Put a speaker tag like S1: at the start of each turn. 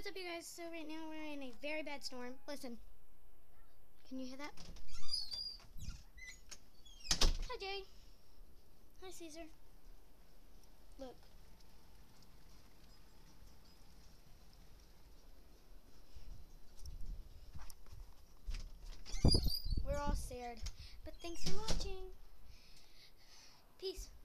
S1: What's up, you guys? So right now we're in a very bad storm. Listen. Can you hear that? Hi, Jay. Hi, Caesar. Look. We're all scared. But thanks for watching. Peace.